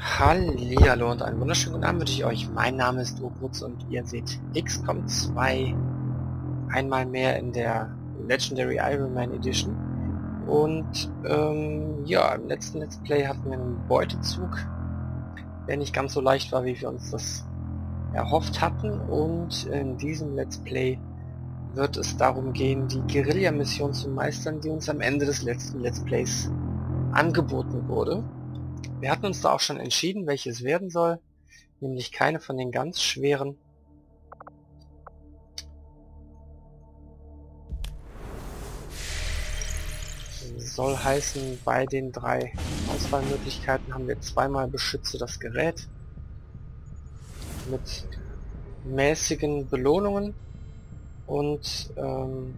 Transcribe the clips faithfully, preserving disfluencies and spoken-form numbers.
Hallihallo und einen wunderschönen guten Abend wünsche ich euch. Mein Name ist Urputz und ihr seht X COM zwei einmal mehr in der Legendary Iron Man Edition. Und ähm, ja, im letzten Let's Play hatten wir einen Beutezug, der nicht ganz so leicht war, wie wir uns das erhofft hatten. Und in diesem Let's Play wird es darum gehen, die Guerilla-Mission zu meistern, die uns am Ende des letzten Let's Plays angeboten wurde. Wir hatten uns da auch schon entschieden, welches werden soll, nämlich keine von den ganz schweren. Soll heißen, bei den drei Auswahlmöglichkeiten haben wir zweimal Beschütze das Gerät mit mäßigen Belohnungen und ähm,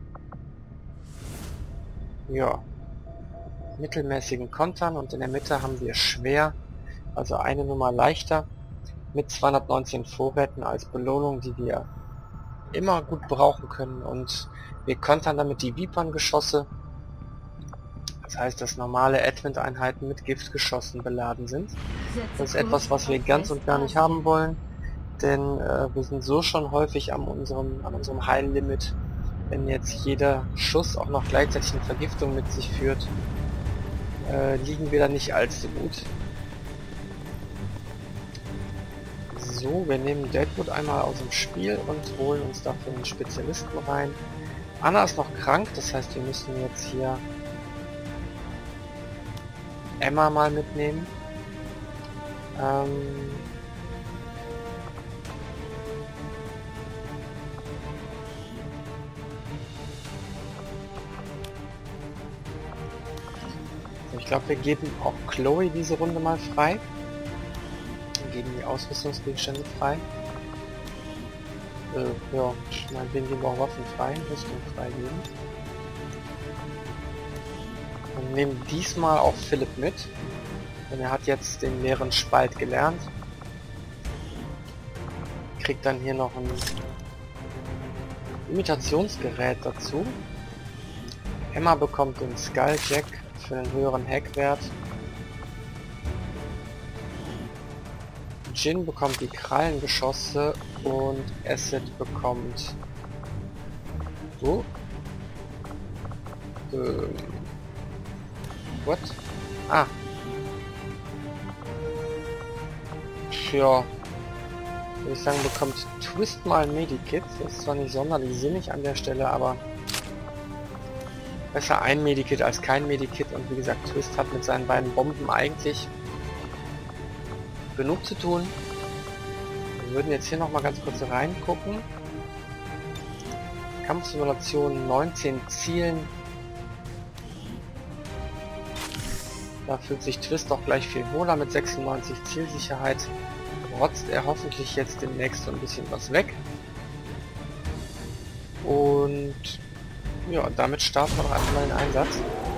ja, mittelmäßigen Kontern, und in der Mitte haben wir schwer, also eine Nummer leichter, mit zweihundertneunzehn Vorräten als Belohnung, die wir immer gut brauchen können, und wir kontern damit die Vipern-Geschosse. Das heißt, dass normale Advent-Einheiten mit Giftgeschossen beladen sind. Das ist etwas, was wir ganz und gar nicht haben wollen, denn äh, wir sind so schon häufig an unserem, an unserem Heillimit. Wenn jetzt jeder Schuss auch noch gleichzeitig eine Vergiftung mit sich führt, äh, liegen wir da nicht allzu gut. So, wir nehmen Deadwood einmal aus dem Spiel und holen uns dafür einen Spezialisten rein. Anna ist noch krank, das heißt, wir müssen jetzt hier Emma mal mitnehmen. Ähm Ich glaube, wir geben auch Chloe diese Runde mal frei. Wir geben die Ausrüstungsgegenstände frei. Äh, ja, ich meine, wir geben auch Waffen frei, Rüstung freigeben. Und nehmen diesmal auch Philipp mit, denn er hat jetzt den leeren Spalt gelernt. Kriegt dann hier noch ein Imitationsgerät dazu. Emma bekommt den Skulljack für einen höheren Hackwert. Jin bekommt die Krallengeschosse und Acid bekommt... Oh. Ähm. What? Ah. Ja. Würde ich sagen, bekommt Twist mal ein Medikit. Das ist zwar nicht sonderlich sinnig an der Stelle, aber besser ein Medikit als kein Medikit, und wie gesagt, Twist hat mit seinen beiden Bomben eigentlich genug zu tun. Wir würden jetzt hier noch mal ganz kurz reingucken. Kampfsimulation neunzehn Zielen. Da fühlt sich Twist auch gleich viel wohler mit sechsundneunzig Zielsicherheit. Rotzt er hoffentlich jetzt demnächst so ein bisschen was weg. Und ja, damit starten wir doch einfach mal den Einsatz.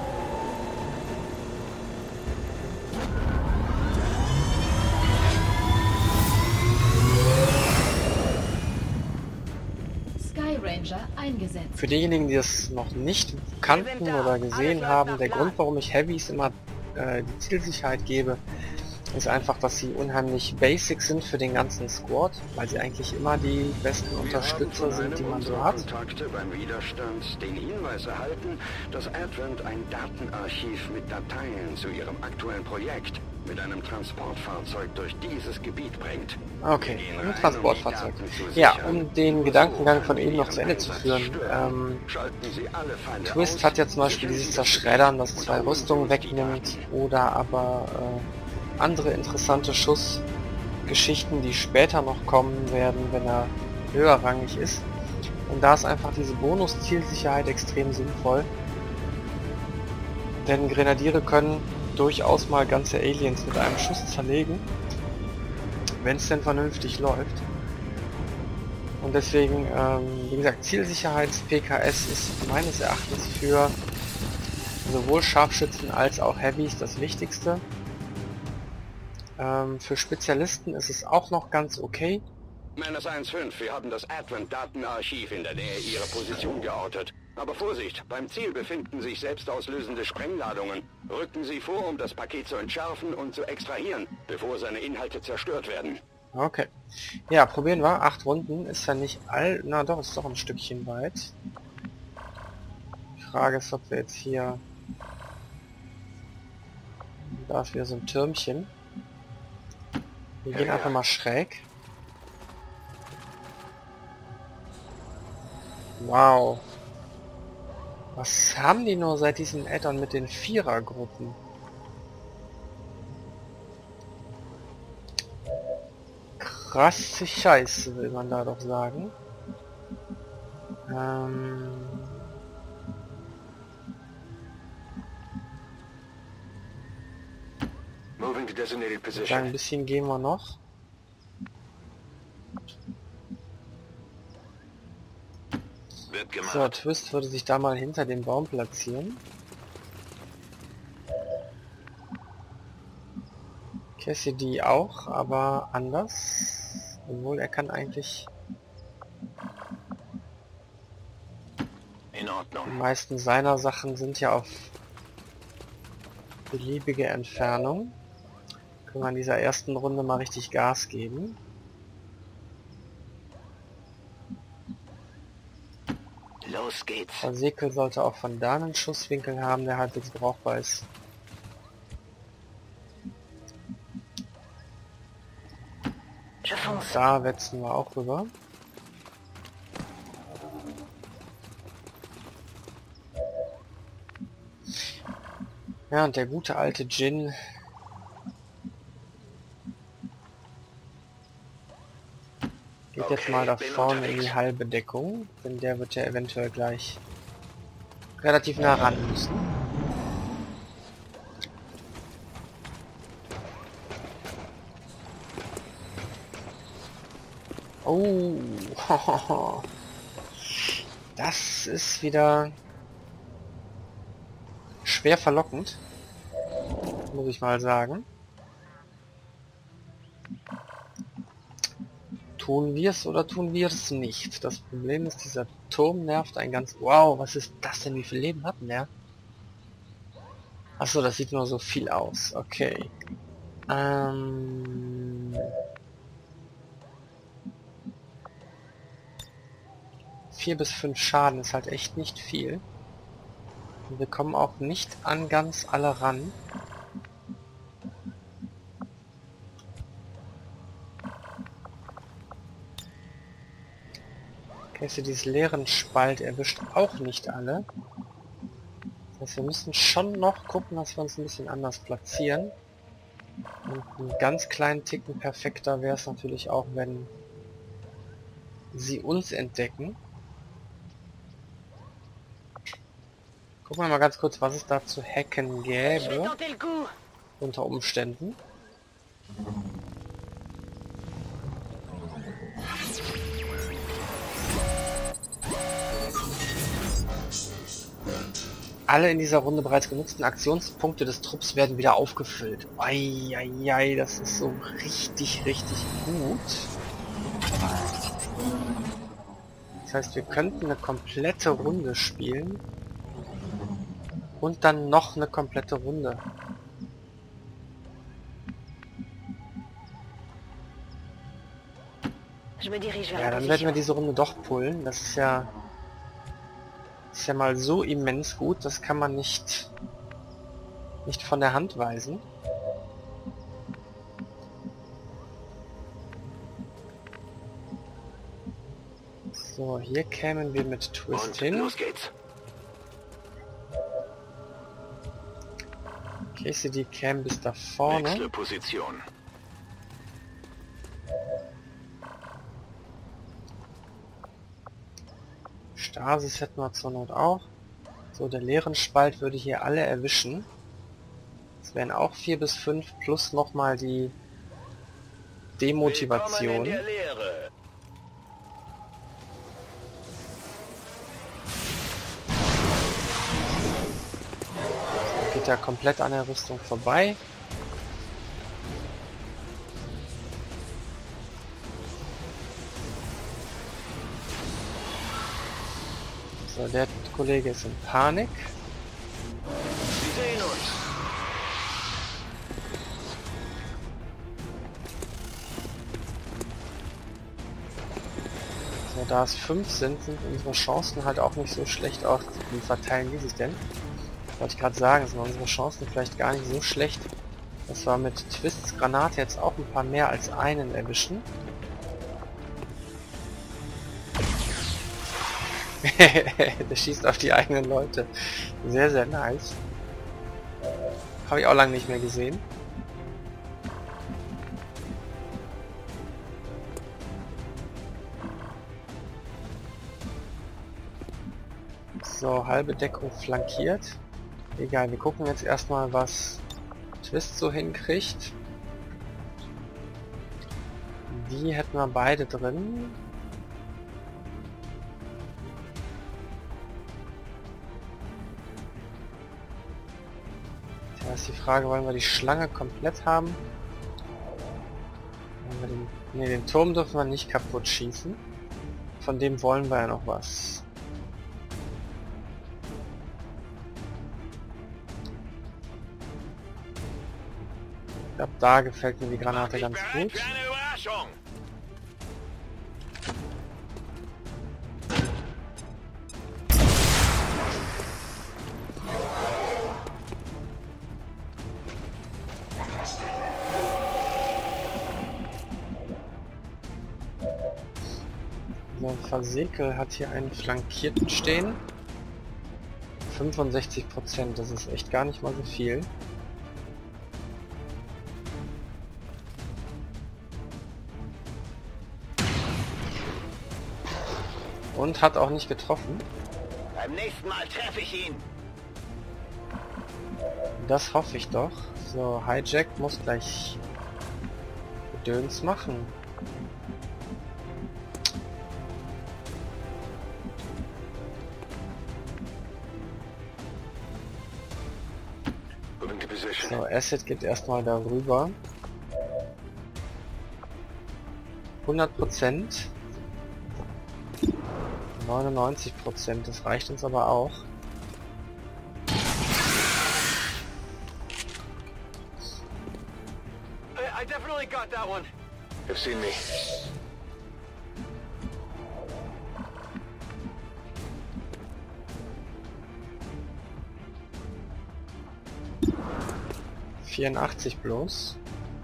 Sky Ranger eingesetzt. Für diejenigen, die es noch nicht kannten oder gesehen haben, der Grund, warum ich Heavys immer äh, die Zielsicherheit gebe, ist einfach, dass sie unheimlich basic sind für den ganzen Squad, weil sie eigentlich immer die besten Unterstützer sind, die man so hat. Kontakte beim Widerstand den Hinweis erhalten, dass Advent ein Datenarchiv mit Dateien zu ihrem aktuellen Projekt mit einem Transportfahrzeug durch dieses Gebiet bringt. Okay, ein Transportfahrzeug. Ja, um den Gedankengang von eben noch zu Ende zu führen. Ähm, Twist hat ja zum Beispiel dieses Zerschreddern, das zwei Rüstungen wegnimmt, oder aber äh, andere interessante Schussgeschichten, die später noch kommen werden, wenn er höherrangig ist. Und da ist einfach diese Bonus-Zielsicherheit extrem sinnvoll. Denn Grenadiere können durchaus mal ganze Aliens mit einem Schuss zerlegen, wenn es denn vernünftig läuft. Und deswegen, ähm, wie gesagt, Zielsicherheits-P K S ist meines Erachtens für sowohl Scharfschützen als auch Heavys das Wichtigste. Ähm, für Spezialisten ist es auch noch ganz okay. Menace eins fünf, wir haben das Advent-Datenarchiv in der Nähe Ihrer Position geortet. Aber Vorsicht, beim Ziel befinden sich selbstauslösende Sprengladungen. Rücken Sie vor, um das Paket zu entschärfen und zu extrahieren, bevor seine Inhalte zerstört werden. Okay. Ja, probieren wir. Acht Runden ist ja nicht all... Na doch, ist doch ein Stückchen weit. Die Frage ist, ob wir jetzt hier... Da ist wieder so ein Türmchen. Wir gehen einfach mal schräg. Wow. Was haben die nur seit diesem Add-on mit den Vierergruppen? Krasse Scheiße, will man da doch sagen. Ähm... Moving to designated Ja, position. ein bisschen gehen wir noch. Wird gemacht. So, Twist würde sich da mal hinter dem Baum platzieren. Cassidy auch, aber anders. Obwohl er kann eigentlich... In Ordnung. Die meisten seiner Sachen sind ja auf beliebige Entfernung. Können wir in dieser ersten Runde mal richtig Gas geben. Los geht's. Der Sekel sollte auch von da einen Schusswinkel haben, der halbwegs brauchbar ist. Da wetzen wir auch rüber. Ja, und der gute alte Jin geht jetzt mal da vorne in die halbe Deckung, denn der wird ja eventuell gleich relativ nah ran müssen. Oh, das ist wieder schwer verlockend, muss ich mal sagen. Tun wir es oder tun wir es nicht? Das Problem ist, dieser Turm nervt ein ganz... Wow, was ist das denn? Wie viel Leben hat denn der? Achso, das sieht nur so viel aus. Okay. Ähm... Vier bis fünf Schaden ist halt echt nicht viel. Und wir kommen auch nicht an ganz alle ran. Cassidy's leeren Spalt erwischt auch nicht alle. Das heißt, wir müssen schon noch gucken, dass wir uns ein bisschen anders platzieren. Und einen ganz kleinen Ticken perfekter wäre es natürlich auch, wenn sie uns entdecken. Gucken wir mal ganz kurz, was es da zu hacken gäbe. Unter Umständen. Alle in dieser Runde bereits genutzten Aktionspunkte des Trupps werden wieder aufgefüllt. Eieiei, das ist so richtig, richtig gut. Das heißt, wir könnten eine komplette Runde spielen. Und dann noch eine komplette Runde. Ja, dann werden wir diese Runde doch pullen. Das ist ja... ist ja mal so immens gut, das kann man nicht... nicht von der Hand weisen. So, hier kämen wir mit Twist Und hin. los geht's. Cassidy käme bis da vorne. Wechsle Position. Stasis hätten wir zur Not auch. So, der leeren Spalt würde hier alle erwischen. Das wären auch vier bis fünf plus nochmal die Demotivation. Willkommen in der Leere. Geht ja komplett an der Rüstung vorbei. So, der Kollege ist in Panik. Sie sehen uns. So, da es fünf sind, sind unsere Chancen halt auch nicht so schlecht aus. Wie verteilen die sich denn? Wollte ich gerade sagen, sind unsere Chancen vielleicht gar nicht so schlecht. Das war mit Twists Granate jetzt auch ein paar mehr als einen erwischen. Der schießt auf die eigenen Leute. Sehr, sehr nice. Habe ich auch lange nicht mehr gesehen. So, halbe Deckung flankiert. Egal, wir gucken jetzt erstmal, was Twist so hinkriegt. Die hätten wir beide drin. Da ist die Frage, wollen wir die Schlange komplett haben? Wollen wir den, nee, den Turm dürfen wir nicht kaputt schießen. Von dem wollen wir ja noch was. Ich glaube, da gefällt mir die Granate ganz gut. So, Versekel hat hier einen Flankierten stehen. fünfundsechzig Prozent, das ist echt gar nicht mal so viel. Und hat auch nicht getroffen. Beim nächsten Mal treffe ich ihn. Das hoffe ich doch. So, Hijack muss gleich Gedöns machen. So, Acid geht erstmal darüber. hundert Prozent. neunundneunzig Prozent, das reicht uns aber auch. I definitely got that one. You've seen me. vierundachtzig bloß.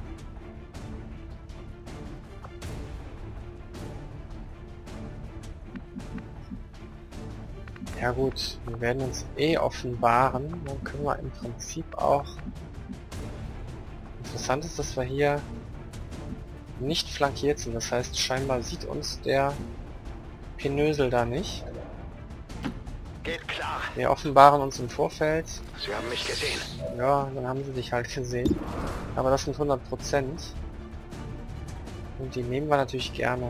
Ja gut, wir werden uns eh offenbaren, dann können wir im Prinzip auch... Interessant ist, dass wir hier nicht flankiert sind, das heißt scheinbar sieht uns der Pinösel da nicht. Geht klar. Wir offenbaren uns im Vorfeld. Sie haben mich gesehen. Ja, dann haben sie dich halt gesehen. Aber das sind hundert Prozent. Und die nehmen wir natürlich gerne.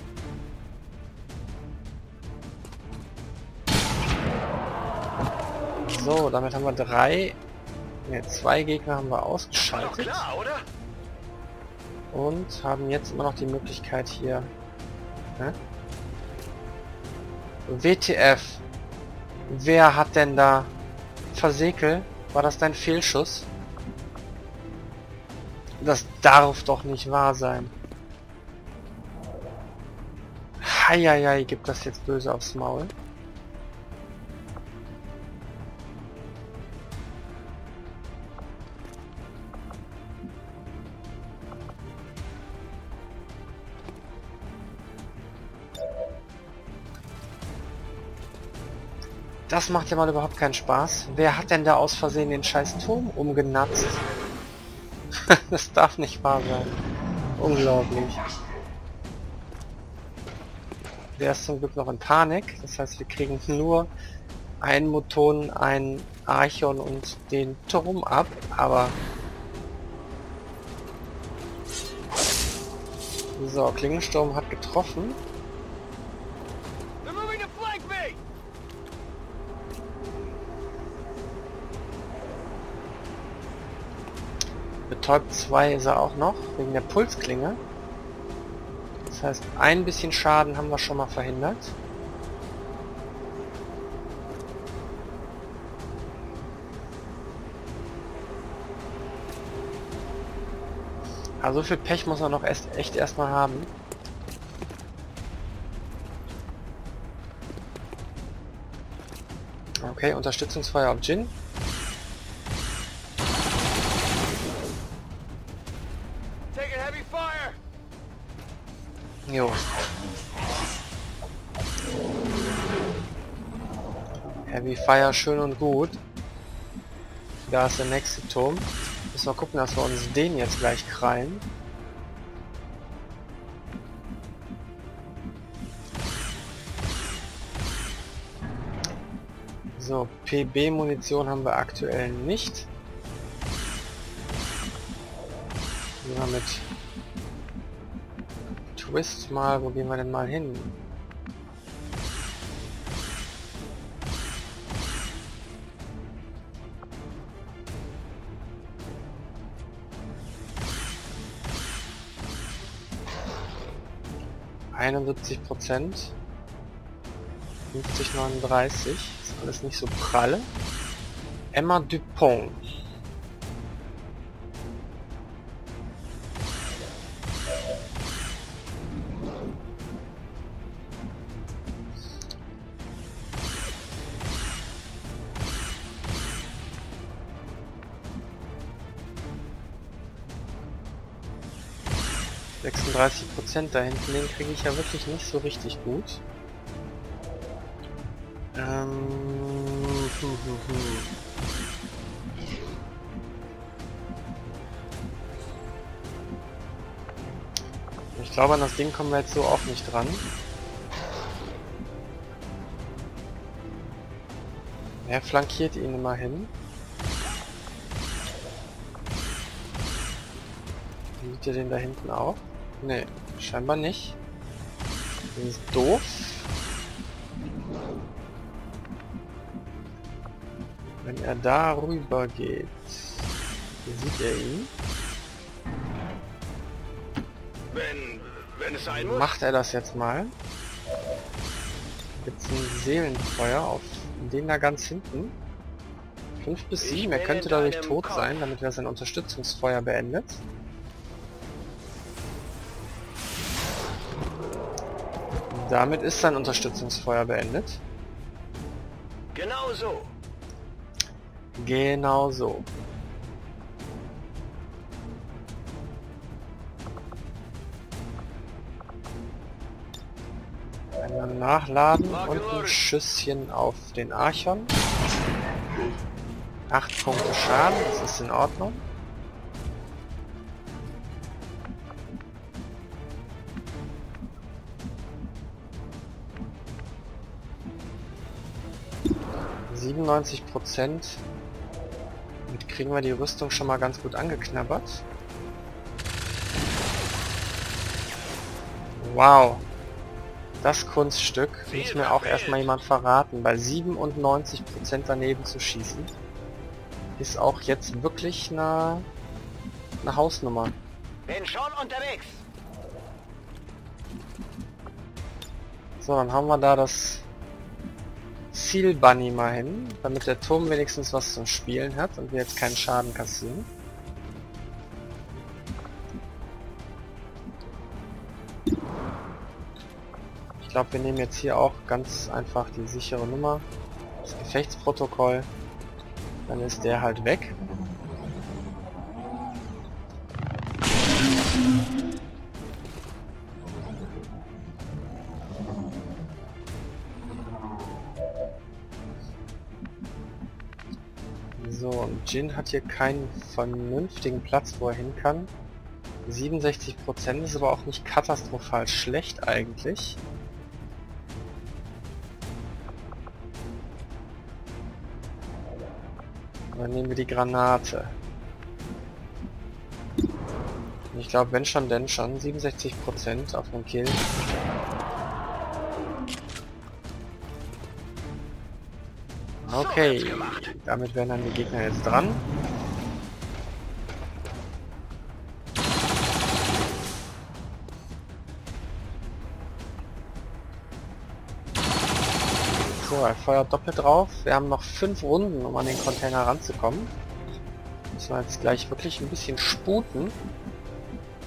So, damit haben wir drei, ne, zwei Gegner haben wir ausgeschaltet. Klar, oder? Und haben jetzt immer noch die Möglichkeit hier... Hä? W T F! Wer hat denn da... Versekel? War das dein Fehlschuss? Das darf doch nicht wahr sein. Heieiei, gibt das jetzt böse aufs Maul. Das macht ja mal überhaupt keinen Spaß. Wer hat denn da aus Versehen den scheiß Turm umgenatzt? Das darf nicht wahr sein. Unglaublich. Der ist zum Glück noch in Panik. Das heißt, wir kriegen nur einen Moton, einen Archon und den Turm ab. Aber... So, Klingensturm hat getroffen. Betäubt zwei ist er auch noch, wegen der Pulsklinge. Das heißt, ein bisschen Schaden haben wir schon mal verhindert. Also so viel Pech muss man noch erst, echt erstmal haben. Okay, Unterstützungsfeuer auf Jin. Jo. Heavy Fire, schön und gut. Da ist der nächste Turm. Müssen wir gucken, dass wir uns den jetzt gleich krallen. So, P B-Munition haben wir aktuell nicht. Gehen wir mit Twist mal, wo gehen wir denn mal hin? einundsiebzig Prozent. fünfzig neununddreißig. Ist alles nicht so pralle. Emma Dupont. sechsunddreißig Prozent da hinten, den kriege ich ja wirklich nicht so richtig gut. Ähm, hm, hm, hm. Ich glaube, an das Ding kommen wir jetzt so auch nicht dran. Er flankiert ihn immerhin. Sieht ihr den da hinten auch? Ne, scheinbar nicht. Das ist doof. Wenn er da rüber geht, sieht er ihn. Wenn, wenn es sein muss. Macht er das jetzt mal? Gibt es ein Seelenfeuer auf den da ganz hinten? fünf bis sieben, er könnte dadurch tot sein, damit er sein Unterstützungsfeuer beendet. Damit ist sein Unterstützungsfeuer beendet. Genau so. Genau so. Einmal nachladen und ein Schüsschen auf den Archon. acht Punkte Schaden, das ist in Ordnung. siebenundneunzig Prozent. Damit kriegen wir die Rüstung schon mal ganz gut angeknabbert. Wow. Das Kunststück muss mir auch erstmal jemand verraten. Bei siebenundneunzig Prozent daneben zu schießen, ist auch jetzt wirklich eine, eine Hausnummer. Bin schon unterwegs. So, dann haben wir da das Seal Bunny mal hin, damit der Turm wenigstens was zum Spielen hat und wir jetzt keinen Schaden kassieren. Ich glaube, wir nehmen jetzt hier auch ganz einfach die sichere Nummer, das Gefechtsprotokoll, dann ist der halt weg. So, und Jin hat hier keinen vernünftigen Platz, wo er hin kann. siebenundsechzig Prozent ist aber auch nicht katastrophal schlecht eigentlich. Dann nehmen wir die Granate. Ich glaube, wenn schon, denn schon. siebenundsechzig Prozent auf den Kill. Okay, damit werden dann die Gegner jetzt dran. So, er feuert doppelt drauf. Wir haben noch fünf Runden, um an den Container ranzukommen. Müssen wir jetzt gleich wirklich ein bisschen sputen.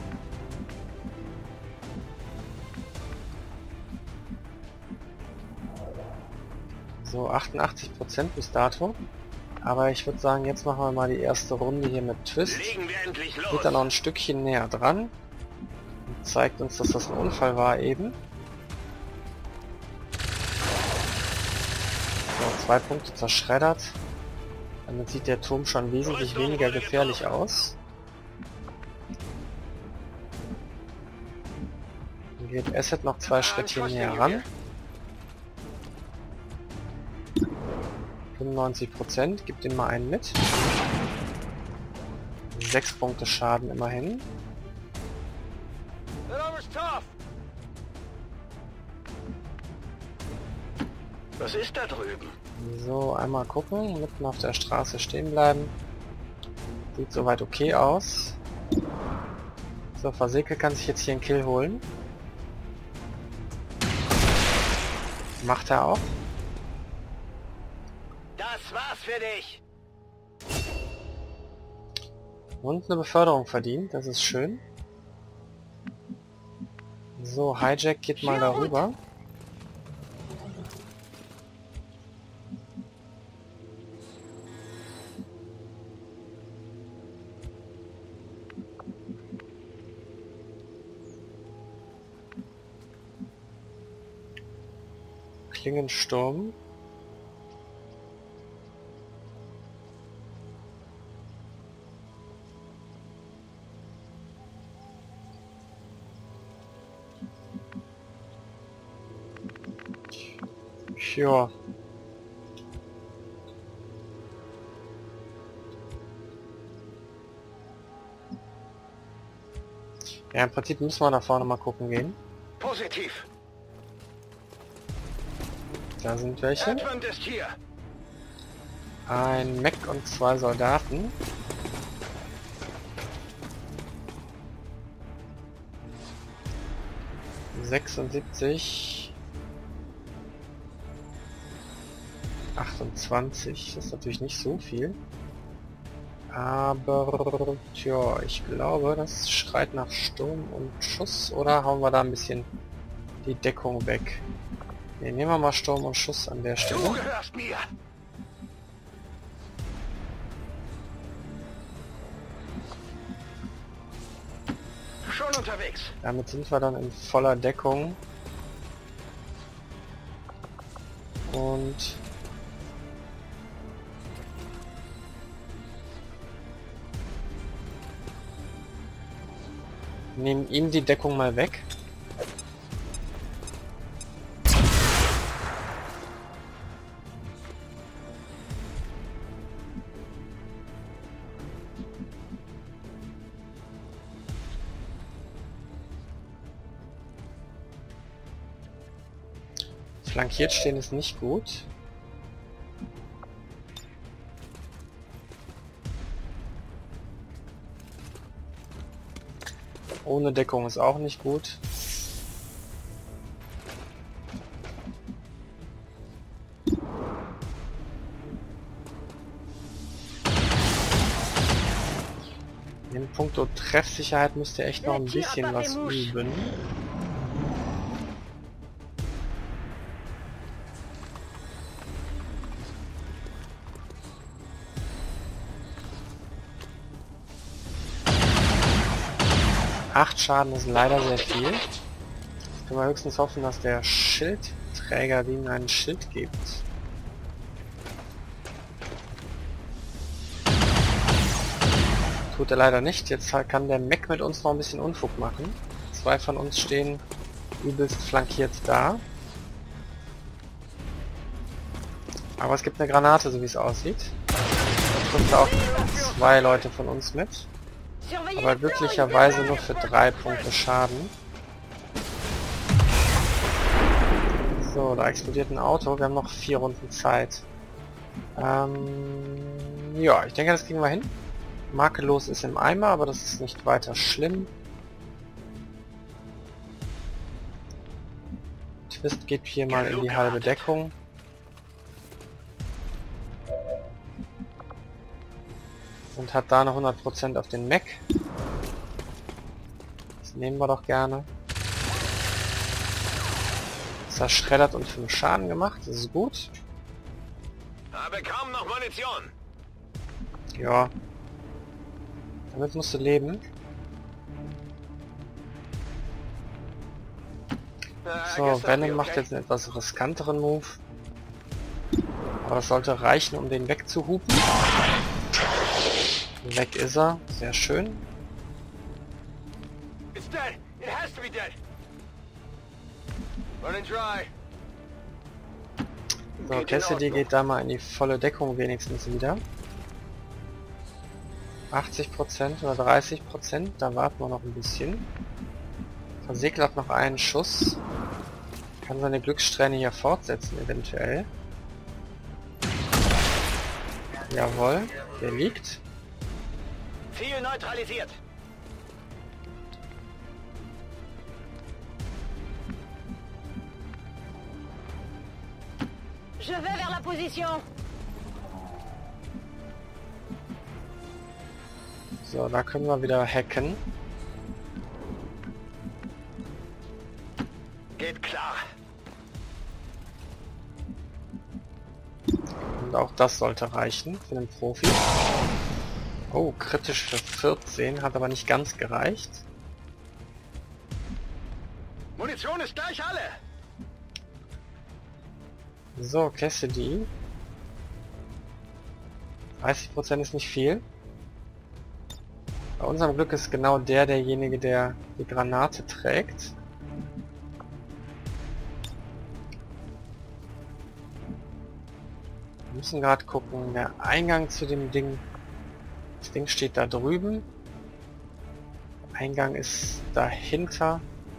So, achtundachtzig Prozent bis dato. Aber ich würde sagen, jetzt machen wir mal die erste Runde hier mit Twist. Legen wir endlich los. Geht dann noch ein Stückchen näher dran. Und zeigt uns, dass das ein Unfall war eben. So, zwei Punkte zerschreddert. Damit sieht der Turm schon wesentlich weniger gefährlich aus. Dann geht Asset noch zwei Schrittchen näher ran. fünfundneunzig Prozent, gibt ihm mal einen mit. sechs Punkte Schaden immerhin. Was ist da drüben? So, einmal gucken, mitten auf der Straße stehen bleiben. Sieht soweit okay aus. So, Versieke kann sich jetzt hier einen Kill holen. Macht er auch. Das war's für dich. Und eine Beförderung verdient, das ist schön. So, Hijack geht mal darüber. Klingensturm. Ja. Ja, im Prinzip müssen wir nach vorne mal gucken gehen. Positiv. Da sind welche. Advent ist hier. Ein Mech und zwei Soldaten. sechsundsiebzig. achtundzwanzig. Das ist natürlich nicht so viel. Aber tja, ich glaube, das schreit nach Sturm und Schuss. Oder hauen wir da ein bisschen die Deckung weg? Ne, nehmen wir mal Sturm und Schuss an der Stelle. Du gehörst mir. Schon unterwegs. Damit sind wir dann in voller Deckung. Und nehmen ihm die Deckung mal weg. Flankiert stehen ist nicht gut. Ohne Deckung ist auch nicht gut. In puncto Treffsicherheit müsst ihr echt noch ein bisschen was üben. acht Schaden ist leider sehr viel. Jetzt können wir höchstens hoffen, dass der Schildträger ihnen einen Schild gibt. Tut er leider nicht. Jetzt kann der Mech mit uns noch ein bisschen Unfug machen. Zwei von uns stehen übelst flankiert da. Aber es gibt eine Granate, so wie es aussieht. Da trifft auch zwei Leute von uns mit. Aber glücklicherweise nur für drei Punkte Schaden. So, da explodiert ein Auto. Wir haben noch vier Runden Zeit. Ähm, ja, ich denke, das kriegen wir hin. Makellos ist im Eimer, aber das ist nicht weiter schlimm. Twist geht hier mal in die halbe Deckung. Und hat da noch hundert Prozent auf den Mech. Das nehmen wir doch gerne. Zerschreddert und fünf Schaden gemacht, das ist gut. habe kaum noch Munition. Ja. Damit musst du leben. So, Venom macht jetzt einen etwas riskanteren Move. Aber das sollte reichen, um den wegzuhupen. Weg ist er. Sehr schön. It's dead. It has to be dead. Running dry. So, Cassidy geht da mal in die volle Deckung wenigstens wieder. achtzig Prozent oder dreißig Prozent, da warten wir noch ein bisschen. Versegler hat noch einen Schuss. Kann seine Glückssträhne hier fortsetzen, eventuell. Jawohl, der liegt. Ziel neutralisiert. Je vais vers la position. So, da können wir wieder hacken. Geht klar. Und auch das sollte reichen für den Profi. Oh, kritisch für vierzehn, hat aber nicht ganz gereicht. Munition ist gleich alle. So, Cassidy. dreißig Prozent ist nicht viel. Bei unserem Glück ist genau der derjenige, der die Granate trägt. Wir müssen gerade gucken, der Eingang zu dem Ding. Das Ding steht da drüben. Der Eingang ist dahinter.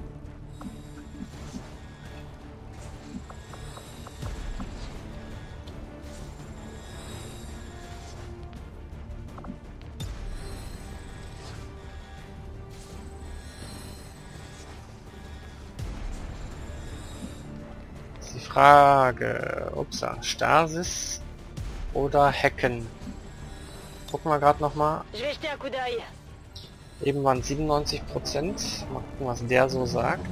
Die Frage, upsa, Stasis oder Hacken. Gucken wir gerade noch mal. Eben waren siebenundneunzig Prozent. Mal gucken, was der so sagt.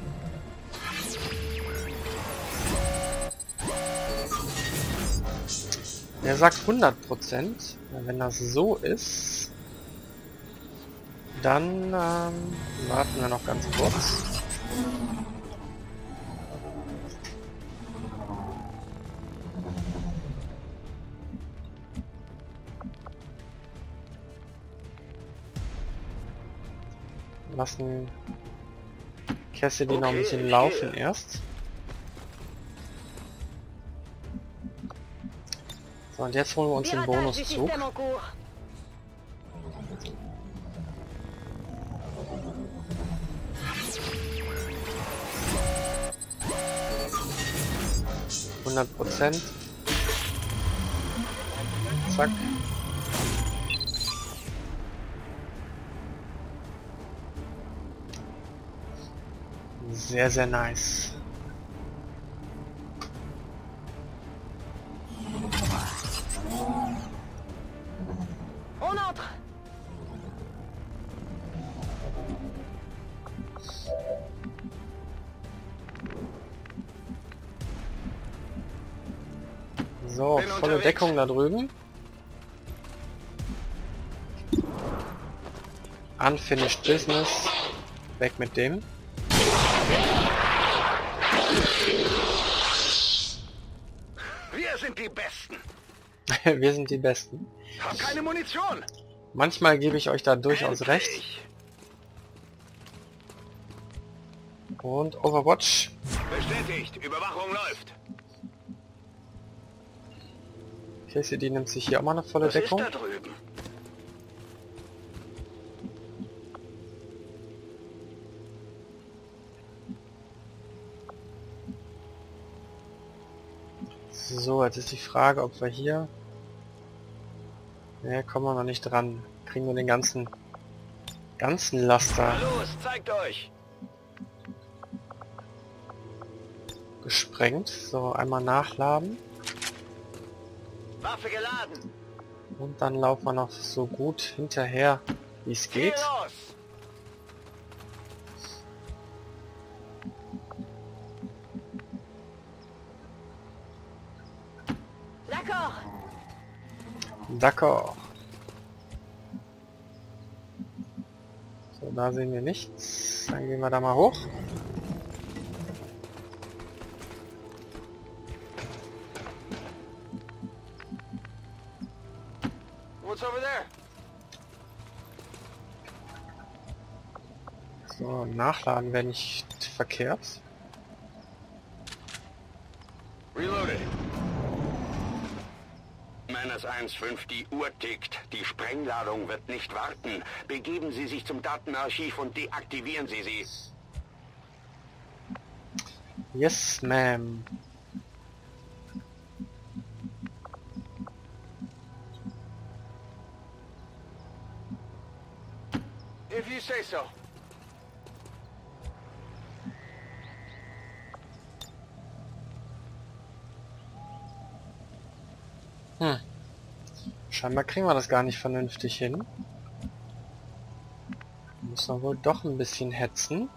Der sagt hundert Prozent. Wenn das so ist, dann ähm, warten wir noch ganz kurz. Lassen Cassidy okay, noch ein bisschen laufen hier. Erst. So, und jetzt holen wir uns den Bonuszug. hundert Prozent. Zack. Sehr, sehr nice. On entre. So, volle Deckung da drüben. Unfinished Business. Weg mit dem. Wir sind die Besten. Wir sind die Besten. Hab keine Munition. Manchmal gebe ich euch da durchaus Endlich. recht. Und Overwatch. Bestätigt. Überwachung läuft. Cassidy nimmt sich hier auch mal eine volle Was Deckung. ist da drüben? So, jetzt ist die Frage, ob wir hier... Ne, kommen wir noch nicht dran. Kriegen wir den ganzen... ganzen Laster... Na los, zeigt euch! gesprengt. So, einmal nachladen. Waffe geladen. Und dann laufen wir noch so gut hinterher, wie es geht. Los. D'accord. So, da sehen wir nichts. Dann gehen wir da mal hoch. What's over there? So, nachladen wäre nicht verkehrt. Reloaded. Menace eins fünf, die Uhr tickt. Die Sprengladung wird nicht warten. Begeben Sie sich zum Datenarchiv und deaktivieren Sie sie. Yes, ma'am. If you say so. Hm. Scheinbar kriegen wir das gar nicht vernünftig hin. Müssen wir wohl doch ein bisschen hetzen.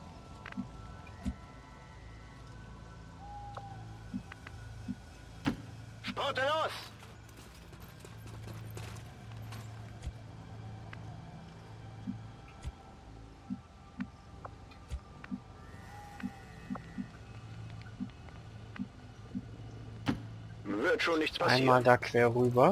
Sporte los! Wird schon nichts passieren. Einmal da quer rüber.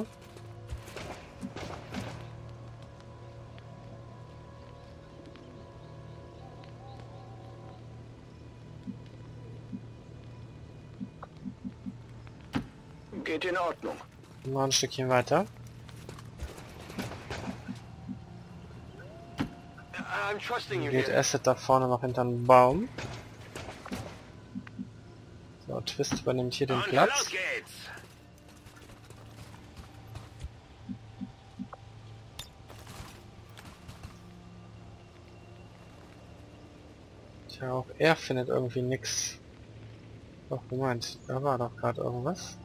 Geht in Ordnung. Noch ein Stückchen weiter. I'm trusting you Geht here. Asset da vorne noch hinter den Baum. So, Twist übernimmt hier den Und los Platz. geht's! Tja, auch er findet irgendwie nix. Doch, Moment, da war doch gerade irgendwas.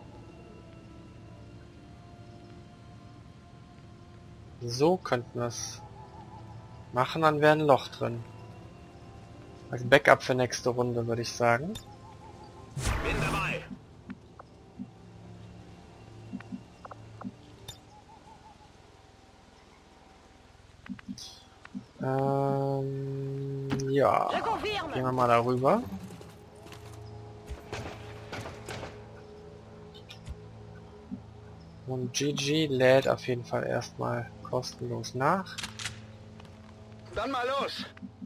So könnten wir es machen, dann wäre ein Loch drin. Als Backup für nächste Runde, würde ich sagen. Bin dabei. Ähm, ja. Je confirme. Gehen wir mal darüber. Und Gigi lädt auf jeden Fall erstmal kostenlos nach. Dann mal los.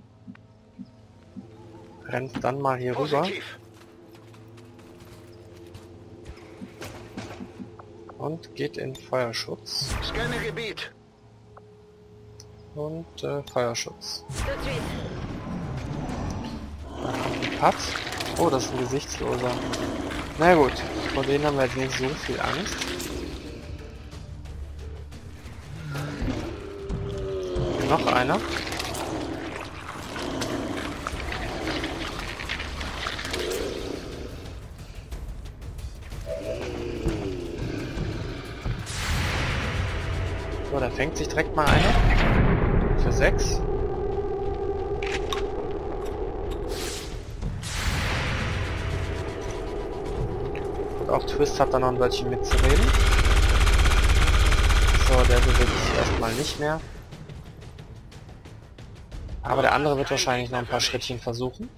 Rennt dann mal hier rüber Positiv. und geht in Feuerschutz. Scanne Gebiet. Und äh, Feuerschutz. Tout de suite. Pat. Oh, das ist ein Gesichtsloser. Na gut, vor denen haben wir jetzt nicht so viel Angst. Noch einer. So, da fängt sich direkt mal einer. Für sechs. Und auch Twist hat da noch ein Wörtchen mitzureden. So, der bewegt sich erstmal nicht mehr. Aber der andere wird wahrscheinlich noch ein paar Schrittchen versuchen.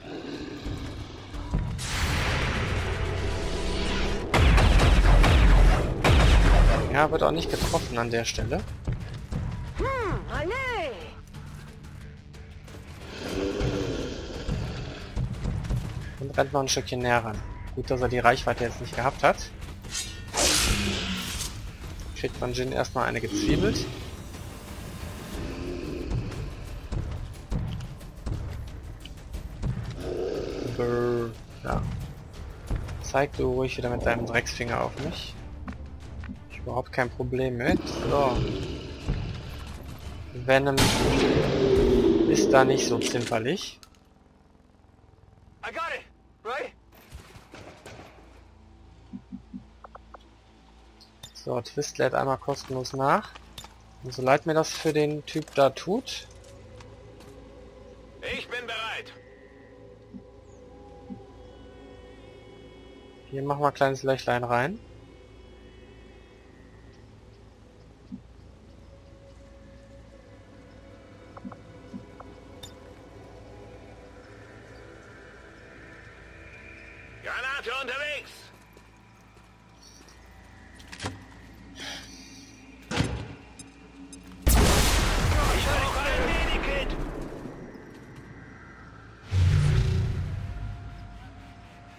Ja, wird auch nicht getroffen an der Stelle. Hmm, allez. Und rennt noch ein Stückchen näher ran. Gut, dass er die Reichweite jetzt nicht gehabt hat. Kriegt man Jin erstmal eine gezwiebelt. Brrr. Ja. Zeig du ruhig wieder mit deinem Drecksfinger auf mich. Ich überhaupt kein Problem mit. So. Venom ist da nicht so zimperlich. I got it. Right? So, Twist lädt einmal kostenlos nach. Und so leid mir das für den Typ da tut. Ich bin bereit. Hier machen wir ein kleines Löchlein rein.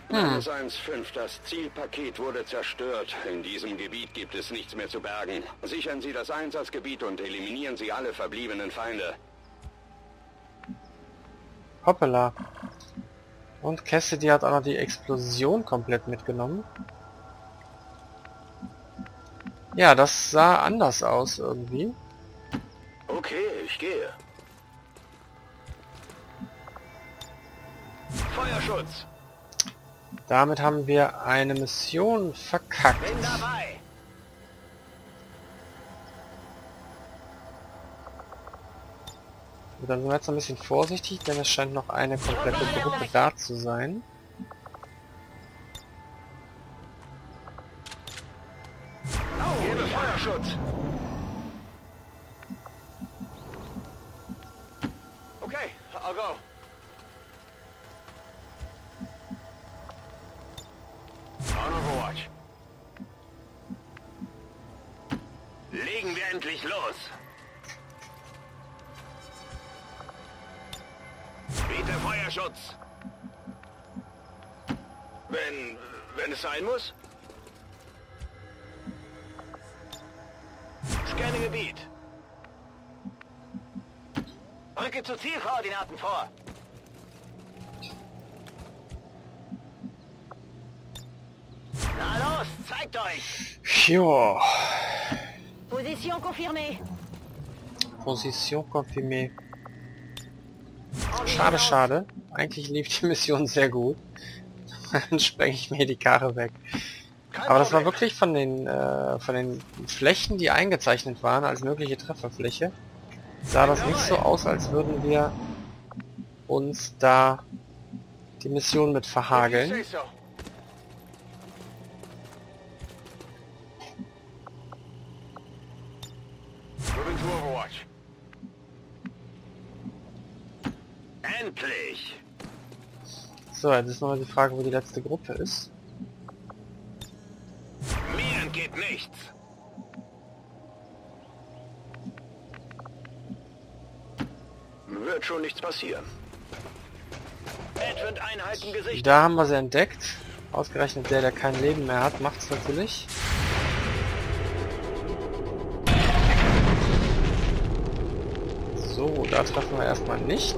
Hm. eins fünf, das Zielpaket wurde zerstört. In diesem Gebiet gibt es nichts mehr zu bergen. Sichern Sie das Einsatzgebiet und eliminieren Sie alle verbliebenen Feinde. Hoppala. Und Cassidy hat auch noch die Explosion komplett mitgenommen. Ja, das sah anders aus irgendwie. Okay, ich gehe. Feuerschutz. Damit haben wir eine Mission verkackt. Bin dabei. Und dann sind wir jetzt ein bisschen vorsichtig, denn es scheint noch eine komplette Gruppe da zu sein. Gebe Feuerschutz. Okay, I'll go. On Overwatch. Legen wir endlich los. Bitte Feuerschutz. Wenn, wenn es sein muss. Scanne Gebiet. Rücke zu Zielkoordinaten vor. Na los, zeigt euch. Jo. Position confirmée. Position confirmée. Schade, schade. Eigentlich lief die Mission sehr gut. Dann spreng ich mir die Karre weg. Aber das war wirklich von den äh, von den Flächen, die eingezeichnet waren als mögliche Trefferfläche, sah das nicht so aus, als würden wir uns da die Mission mit verhageln. Endlich! So, jetzt ist nochmal die Frage, wo die letzte Gruppe ist. Mir entgeht nichts. Wird schon nichts passieren. Advent-Einheiten gesichtet. Da haben wir sie entdeckt. Ausgerechnet der, der kein Leben mehr hat, macht's natürlich. So, da treffen wir erstmal nicht.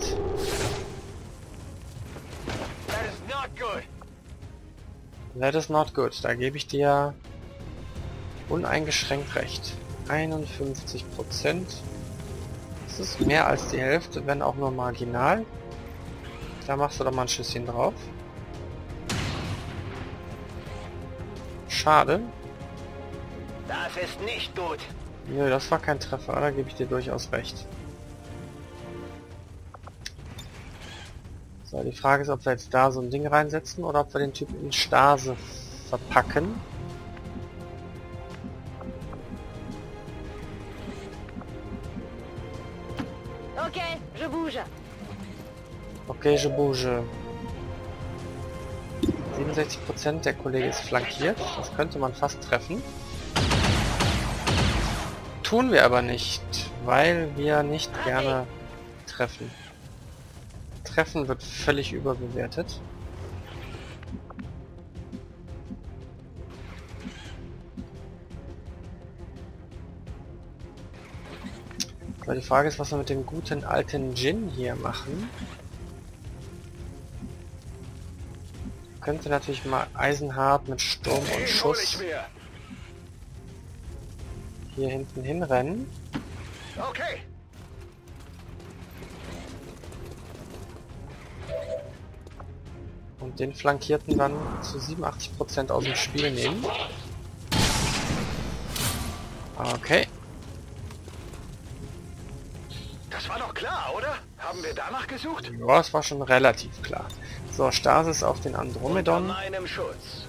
That is not good. That is not good. Da gebe ich dir uneingeschränkt recht. einundfünfzig Prozent. Das ist mehr als die Hälfte, wenn auch nur marginal. Da machst du doch mal ein Schüsschen drauf. Schade. Das ist nicht gut. Nö, das war kein Treffer, da gebe ich dir durchaus recht. So, die Frage ist, ob wir jetzt da so ein Ding reinsetzen oder ob wir den Typen in Stase verpacken. Ok, je bouge. Okay, je bouge. siebenundsechzig Prozent, der Kollege ist flankiert. Das könnte man fast treffen. Tun wir aber nicht, weil wir nicht gerne treffen. Treffen wird völlig überbewertet. So, die Frage ist, was wir mit dem guten alten Jin hier machen. Könnte natürlich mal eisenhart mit Sturm und Schuss hier hinten hinrennen. Okay. Und den Flankierten dann zu siebenundachtzig Prozent aus dem Spiel nehmen. Okay. Das war doch klar, oder? Haben wir danach gesucht? Ja, es war schon relativ klar. So, Stasis auf den Unter Andromedon. meinem Schutz.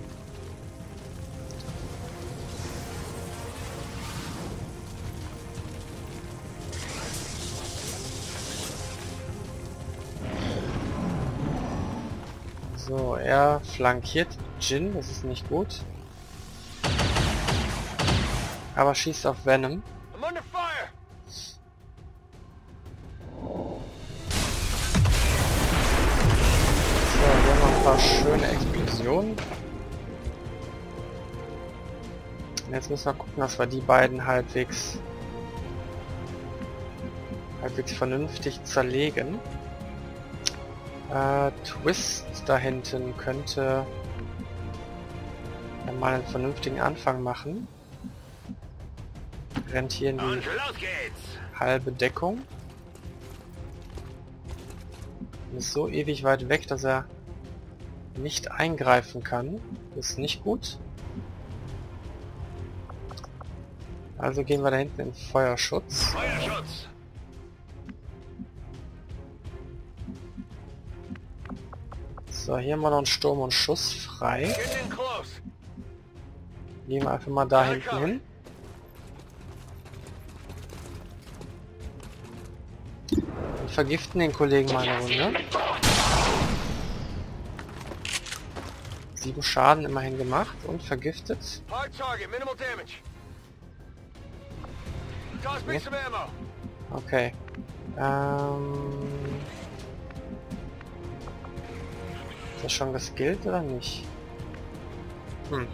So, er flankiert Jin, das ist nicht gut. Aber schießt auf Venom. I'm under fire. So, wir haben noch ein paar schöne Explosionen Explosionen. Und jetzt müssen wir gucken, dass wir die beiden halbwegs halbwegs vernünftig zerlegen. Äh, Twist da hinten könnte ja mal einen vernünftigen Anfang machen. Rennt hier in die halbe Deckung. Ist so ewig weit weg, dass er nicht eingreifen kann. Ist nicht gut. Also gehen wir da hinten in Feuerschutz. Feuerschutz! So, hier haben wir noch einen Sturm und Schuss frei. Geht den Kurs! Gehen wir einfach mal da hinten hin. Und vergiften den Kollegen mal eine Runde. Sieben Schaden immerhin gemacht und vergiftet. Hard target, minimal damage. Toss me some ammo. Okay. Ähm... Ist das schon geskillt oder nicht? Hm.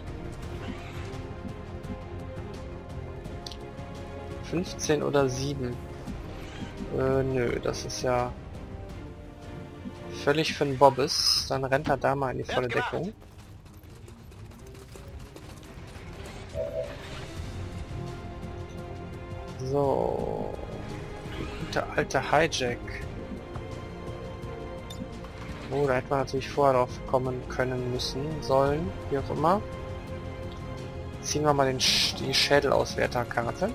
fünfzehn oder sieben. Äh, nö, das ist ja völlig für den Bobbes. Dann rennt er da mal in die volle Deckung. So. Die gute alte Hijack. Oh, da hätte man natürlich vorher drauf kommen können müssen, sollen, wie auch immer. Ziehen wir mal den Sch die Schädelauswärterkarte.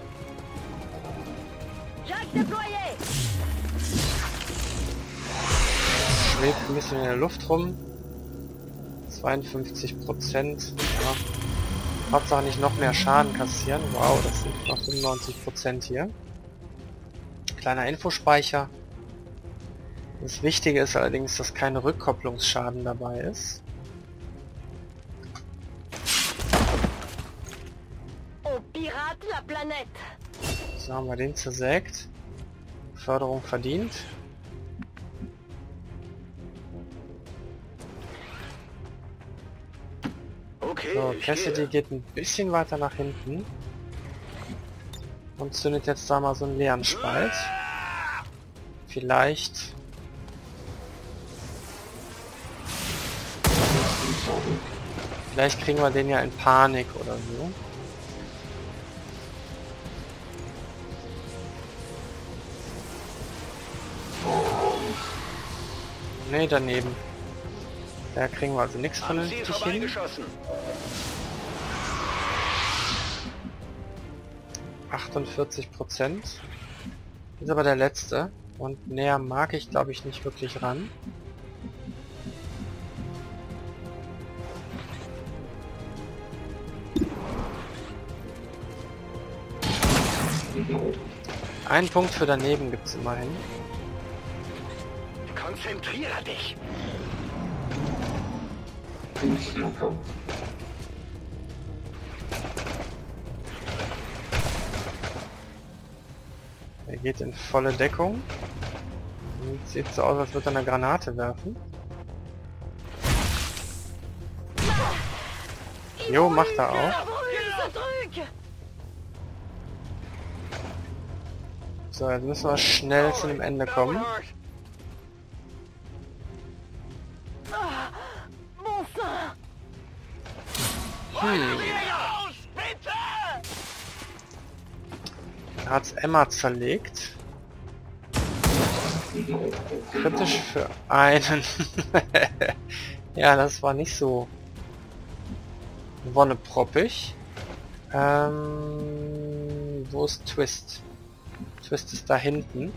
Schwebt ein bisschen in der Luft rum. zweiundfünfzig Prozent. Ja. Hauptsache nicht noch mehr Schaden kassieren. Wow, das sind noch fünfundneunzig Prozent hier. Kleiner Infospeicher. Das Wichtige ist allerdings, dass kein Rückkopplungsschaden dabei ist. So, haben wir den zersägt. Förderung verdient. Okay, So, Cassidy geht ein bisschen weiter nach hinten. Und zündet jetzt da mal so einen leeren Spalt. Vielleicht... Vielleicht kriegen wir den ja in Panik oder so. Nee, daneben. Da kriegen wir also nichts vernünftig hin. achtundvierzig Prozent. Ist aber der letzte. Und näher mag ich, glaube ich, nicht wirklich ran. Einen Punkt für daneben gibt es immerhin. Konzentriere dich! Er geht in volle Deckung. Und sieht so aus, als würde er eine Granate werfen. Jo, macht er auch. So, jetzt müssen wir schnell zu dem Ende kommen. Hm. Da hat's Emma zerlegt. Kritisch für einen. Ja, das war nicht so wonneproppig. Ähm, wo ist Twist? Twist ist da hinten.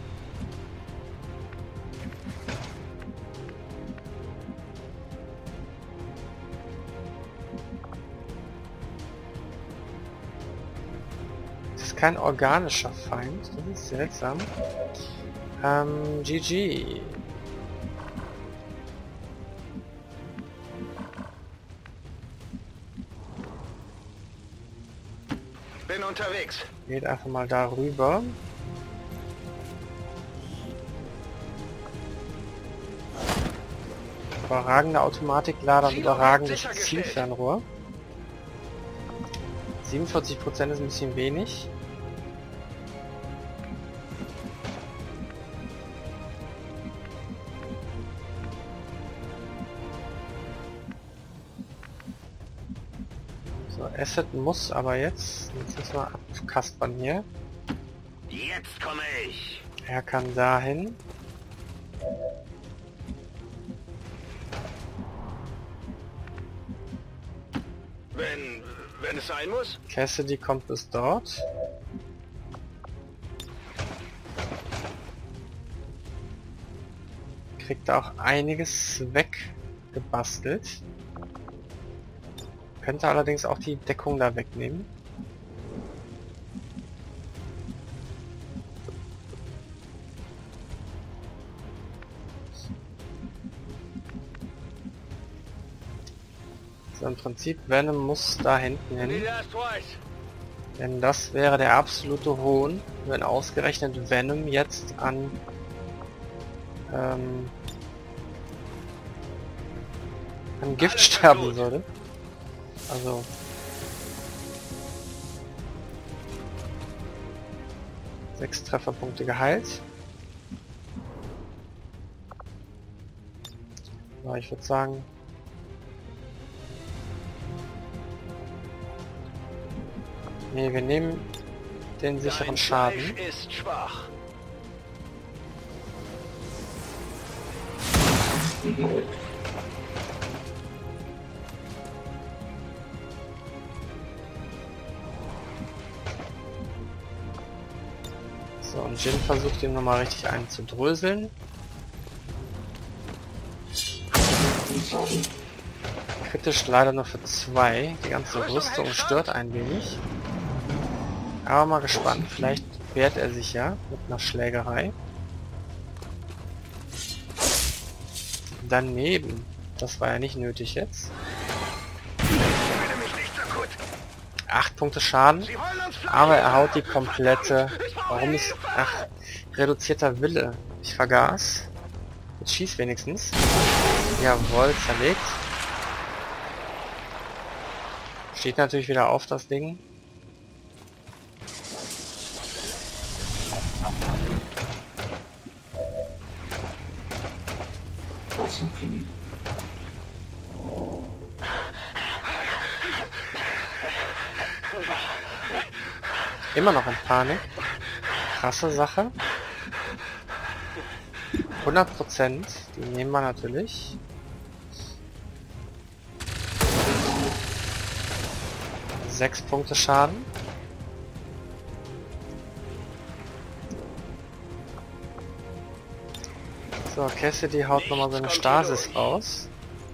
Das ist kein organischer Feind, das ist seltsam. Ähm, G G. Bin unterwegs. Geht einfach mal darüber. Überragende Automatiklader und überragendes Zielfernrohr. siebenundvierzig Prozent ist ein bisschen wenig. So, Asset muss aber jetzt, jetzt müssen wir abkaspern hier. Jetzt komme ich. Er kann dahin. Wenn, wenn es sein muss. Cassidy kommt bis dort. Kriegt auch einiges weggebastelt. Könnte allerdings auch die Deckung da wegnehmen. So, im Prinzip Venom muss da hinten hin. Denn das wäre der absolute Hohn, wenn ausgerechnet Venom jetzt an ähm, an Gift sterben würde. Also sechs Trefferpunkte geheilt. So, ich würde sagen, nee, wir nehmen den sicheren Schaden. Ist schwach. So, und Jin versucht ihm nochmal richtig einen zu dröseln. Kritisch leider nur für zwei. Die ganze Rüstung stört ein wenig. Aber mal gespannt. Vielleicht wehrt er sich ja mit einer Schlägerei. Daneben. Das war ja nicht nötig jetzt. acht Punkte Schaden. Aber er haut die komplette... Warum ist... Ach, reduzierter Wille. Ich vergaß. Jetzt schieß wenigstens. Jawohl, zerlegt. Steht natürlich wieder auf, das Ding. Immer noch in Panik. Krasse Sache. hundert Prozent. Die nehmen wir natürlich. sechs Punkte Schaden. So, Cassidy haut nochmal seine Stasis raus.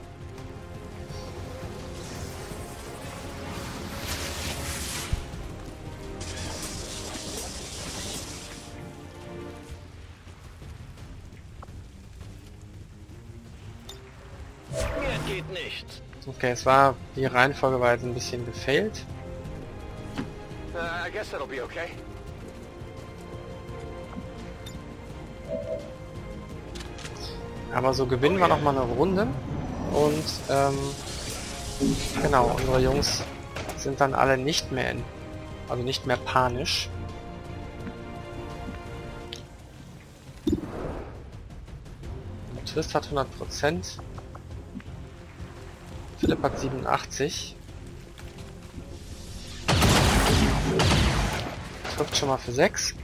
Mir geht nichts. Okay, es war, die Reihenfolge war jetzt ein bisschen gefailt. Uh, I guess that'll be okay. Aber so gewinnen wir noch mal eine Runde und ähm, genau, unsere Jungs sind dann alle nicht mehr in, also nicht mehr panisch. Twist hat hundert Prozent. Philipp hat siebenundachtzig. Trifft schon mal für sechs.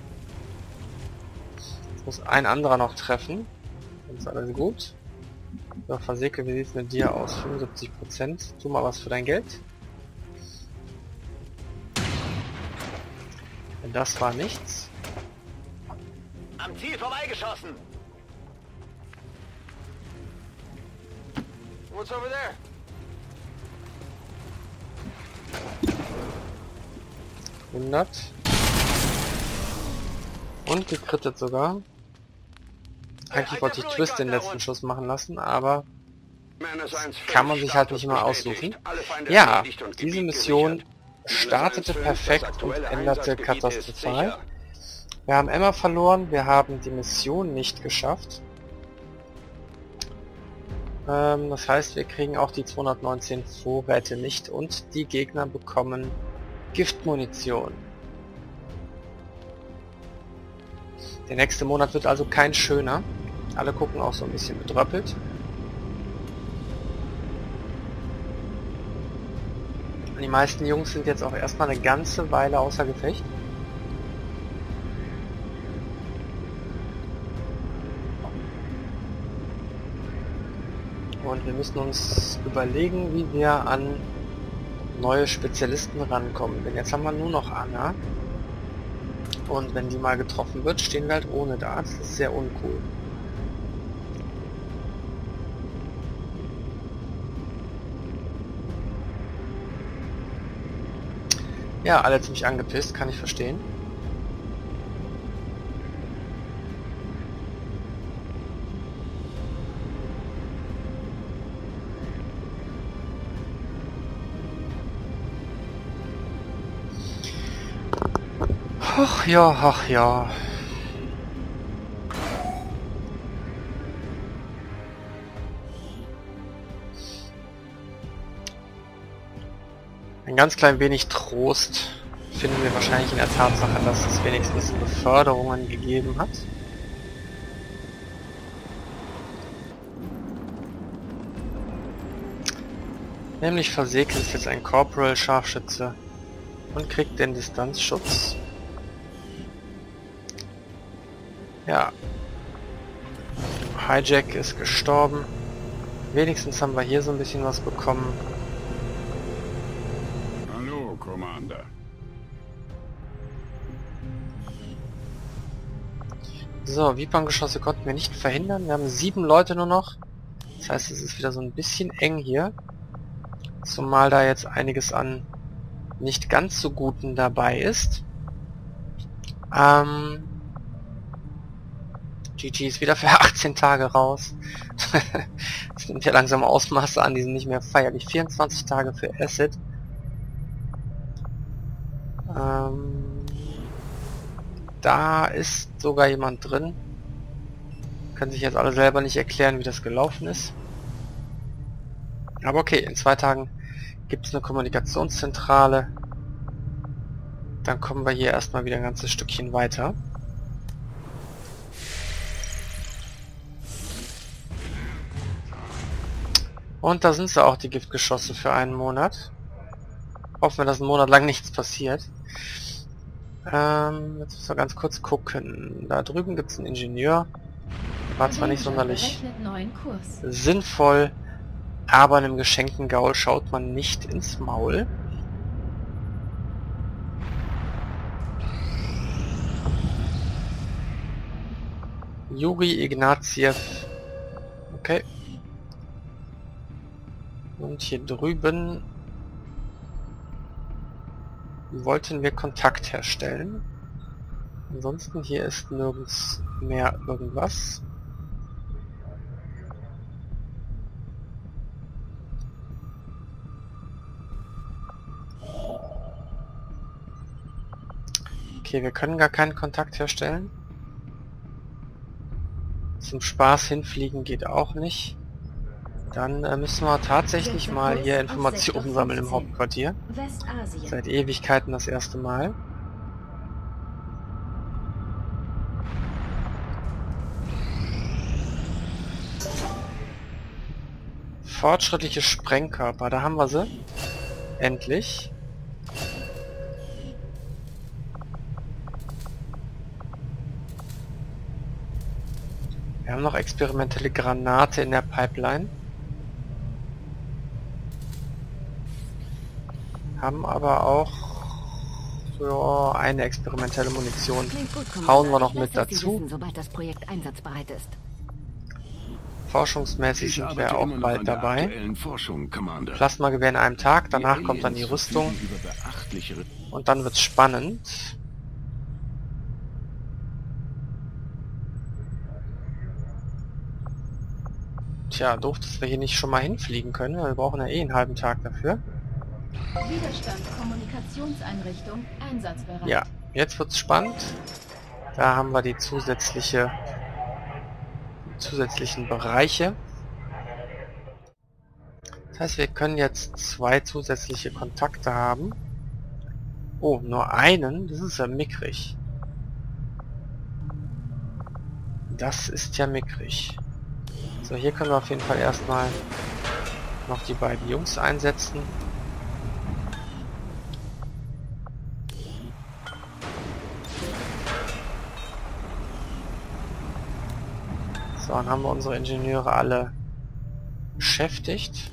Jetzt muss ein anderer noch treffen. Dann ist alles gut. So, Verseke, wie sieht es mit dir aus? fünfundsiebzig Prozent. Tu mal was für dein Geld. Denn das war nichts. Am Ziel vorbeigeschossen. What's over there? hundert. Und gekrittet sogar. Eigentlich wollte ich Twist den letzten Schuss machen lassen, aber kann man sich halt nicht immer aussuchen. Ja, diese Mission startete perfekt und änderte katastrophal. Wir haben Emma verloren, wir haben die Mission nicht geschafft. Ähm, das heißt, wir kriegen auch die zweihundertneunzehn Vorräte nicht und die Gegner bekommen Giftmunition. Der nächste Monat wird also kein schöner. Alle gucken auch so ein bisschen bedröppelt. Die meisten Jungs sind jetzt auch erstmal eine ganze Weile außer Gefecht. Und wir müssen uns überlegen, wie wir an neue Spezialisten rankommen. Denn jetzt haben wir nur noch Anna. Und wenn die mal getroffen wird, stehen wir halt ohne da. Das ist sehr uncool. Ja, alle ziemlich angepisst, kann ich verstehen. Ach ja, ach ja. Ein ganz klein wenig Trost finden wir wahrscheinlich in der Tatsache, dass es wenigstens Beförderungen gegeben hat. Nämlich Versäke ist jetzt ein Corporal Scharfschütze und kriegt den Distanzschutz. Ja. Hijack ist gestorben. Wenigstens haben wir hier so ein bisschen was bekommen. Hallo, Commander. So, Vipan-Geschosse konnten wir nicht verhindern. Wir haben sieben Leute nur noch. Das heißt, es ist wieder so ein bisschen eng hier. Zumal da jetzt einiges an nicht ganz so guten dabei ist. Ähm... G G ist wieder für achtzehn Tage raus. Das nimmt ja langsam Ausmaße an, die sind nicht mehr feierlich. vierundzwanzig Tage für Acid. Ähm, da ist sogar jemand drin. Können sich jetzt alle selber nicht erklären, wie das gelaufen ist. Aber okay, in zwei Tagen gibt es eine Kommunikationszentrale. Dann kommen wir hier erstmal wieder ein ganzes Stückchen weiter. Und da sind sie auch, die Giftgeschosse für einen Monat. Hoffen wir, dass einen Monat lang nichts passiert. Ähm, jetzt müssen wir ganz kurz gucken. Da drüben gibt es einen Ingenieur. War zwar nicht sonderlich sinnvoll, aber einem geschenkten Gaul schaut man nicht ins Maul. Juri Ignatiev. Okay. Und hier drüben wollten wir Kontakt herstellen. Ansonsten hier ist nirgends mehr irgendwas. Okay, wir können gar keinen Kontakt herstellen. Zum Spaß hinfliegen geht auch nicht. Dann äh, müssen wir tatsächlich mal hier Informationen sammeln im Hauptquartier. Seit Ewigkeiten das erste Mal. Fortschrittliche Sprengkörper, da haben wir sie. Endlich. Wir haben noch experimentelle Granate in der Pipeline. Haben aber auch ja, eine experimentelle Munition. Gut, Hauen wir noch mit Lass, dass Sie dazu. wissen, sobald das Projekt einsatzbereit ist. Forschungsmäßig sind wir auch bald dabei. Forschung, Commander. Plasmagewehr in einem Tag, danach kommt dann die Rüstung. Und dann wird's spannend. Tja, doof, dass wir hier nicht schon mal hinfliegen können. Wir brauchen ja eh einen halben Tag dafür. Widerstand Kommunikationseinrichtung einsatzbereit. Ja, jetzt wird's spannend. Da haben wir die zusätzliche die zusätzlichen Bereiche. Das heißt, wir können jetzt zwei zusätzliche Kontakte haben. Oh, nur einen? Das ist ja mickrig. Das ist ja mickrig. So, hier können wir auf jeden Fall erstmal noch die beiden Jungs einsetzen. So, dann haben wir unsere Ingenieure alle beschäftigt.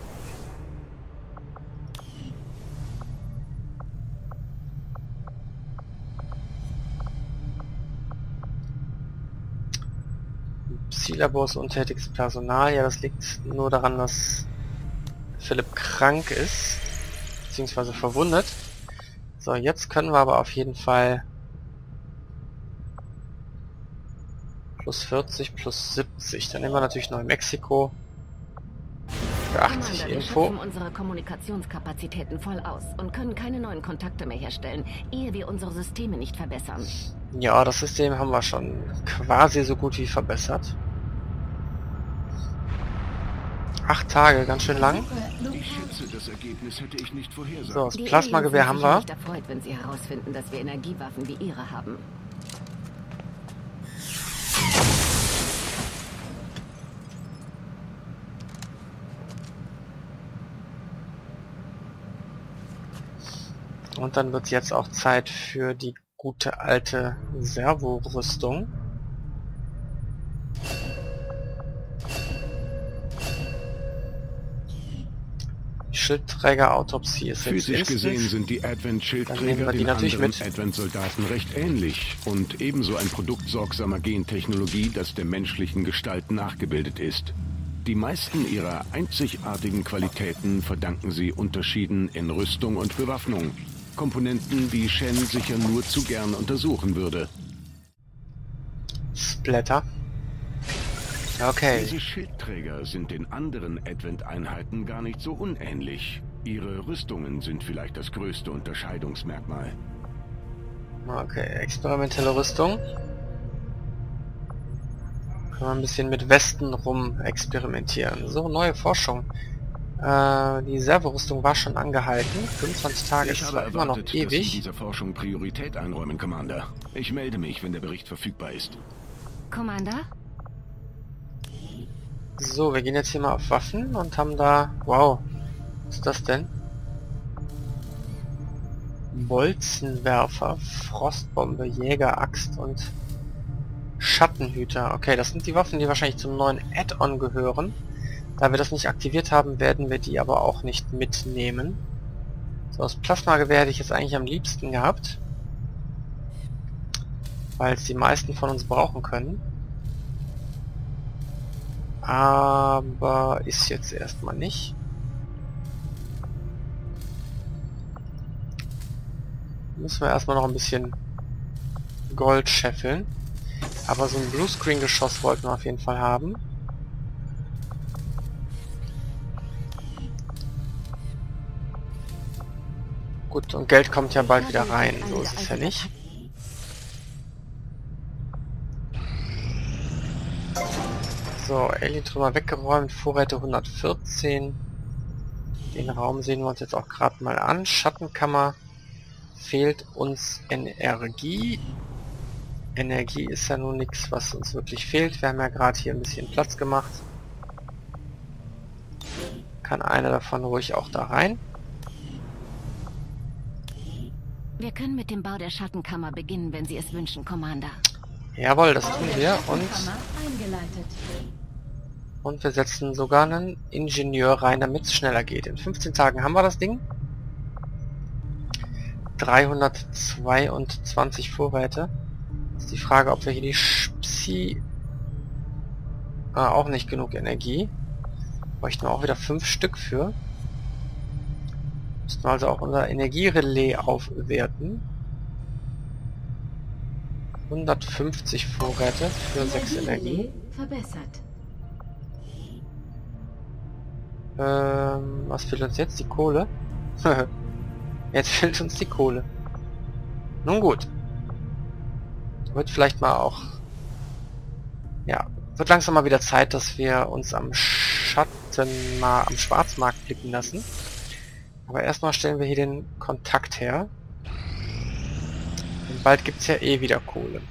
Ziellabor ist untätiges Personal. Ja, das liegt nur daran, dass Philipp krank ist, beziehungsweise verwundet. So, jetzt können wir aber auf jeden Fall plus vierzig, plus siebzig. Dann nehmen wir natürlich Neumexiko für achtzig Commander, wir Info. schöpfen unsere Kommunikationskapazitäten voll aus und können keine neuen Kontakte mehr herstellen, ehe wir unsere Systeme nicht verbessern. Ja, das System haben wir schon quasi so gut wie verbessert. Acht Tage, ganz schön lang. Ich schätze, das Ergebnis hätte ich nicht vorhersagen. So, das Die Plasmagewehr haben Aliens sind wir. sicher nicht erfreut, wenn sie herausfinden, dass wir Energiewaffen wie ihre haben. Und dann wird es jetzt auch Zeit für die gute alte Servorüstung. Die Schildträger-Autopsie ist jetzt Physisch gesehen instant. sind die Dann nehmen Advent-Schildträger wir die den natürlich anderen mit. Advent-Soldaten recht ähnlich und ebenso ein Produkt sorgsamer Gentechnologie, das der menschlichen Gestalt nachgebildet ist. Die meisten ihrer einzigartigen Qualitäten verdanken sie Unterschieden in Rüstung und Bewaffnung. Komponenten, die Shen sicher nur zu gern untersuchen würde. Splatter. Okay. Diese Schildträger sind den anderen Advent-Einheiten gar nicht so unähnlich. Ihre Rüstungen sind vielleicht das größte Unterscheidungsmerkmal. Okay, experimentelle Rüstung. Können wir ein bisschen mit Westen rum experimentieren. So, neue Forschung. Äh, die Servorüstung war schon angehalten. fünfundzwanzig Tage Ich ist habe zwar immer noch erwartet, dass Sie ewig. dieser Forschung Priorität einräumen, Commander. Ich melde mich, wenn der Bericht verfügbar ist. Commander? So, wir gehen jetzt hier mal auf Waffen und haben da... Wow, was ist das denn? Bolzenwerfer, Frostbombe, Jäger, Axt und Schattenhüter. Okay, das sind die Waffen, die wahrscheinlich zum neuen Add-on gehören. Da wir das nicht aktiviert haben, werden wir die aber auch nicht mitnehmen. So, das Plasmagewehr hätte ich jetzt eigentlich am liebsten gehabt. Weil es die meisten von uns brauchen können. Aber ist jetzt erstmal nicht. Müssen wir erstmal noch ein bisschen Gold scheffeln. Aber so ein Bluescreen-Geschoss wollten wir auf jeden Fall haben. Gut, und Geld kommt ja bald wieder rein. So ist es ja nicht. So, Alien-Trümmer weggeräumt, Vorräte hundertvierzehn. Den Raum sehen wir uns jetzt auch gerade mal an. Schattenkammer. Fehlt uns Energie. Energie ist ja nun nichts, was uns wirklich fehlt. Wir haben ja gerade hier ein bisschen Platz gemacht. Kann einer davon ruhig auch da rein. Wir können mit dem Bau der Schattenkammer beginnen, wenn Sie es wünschen, Commander. Jawohl, das tun wir. Und, Kammer eingeleitet. und wir setzen sogar einen Ingenieur rein, damit es schneller geht. In fünfzehn Tagen haben wir das Ding. dreihundertzweiundzwanzig Vorräte. Ist die Frage, ob wir hier die Psi... Ah, auch nicht genug Energie. Bräuchten wir auch wieder fünf Stück für. Müssten wir also auch unser Energierelais aufwerten. hundertfünfzig Vorräte für sechs Energie. Verbessert. Ähm, was fehlt uns jetzt? Die Kohle? Jetzt fehlt uns die Kohle. Nun gut. Wird vielleicht mal auch... Ja, wird langsam mal wieder Zeit, dass wir uns am Sch Schatten mal am Schwarzmarkt blicken lassen. Aber erstmal stellen wir hier den Kontakt her. Und bald gibt es ja eh wieder Kohle.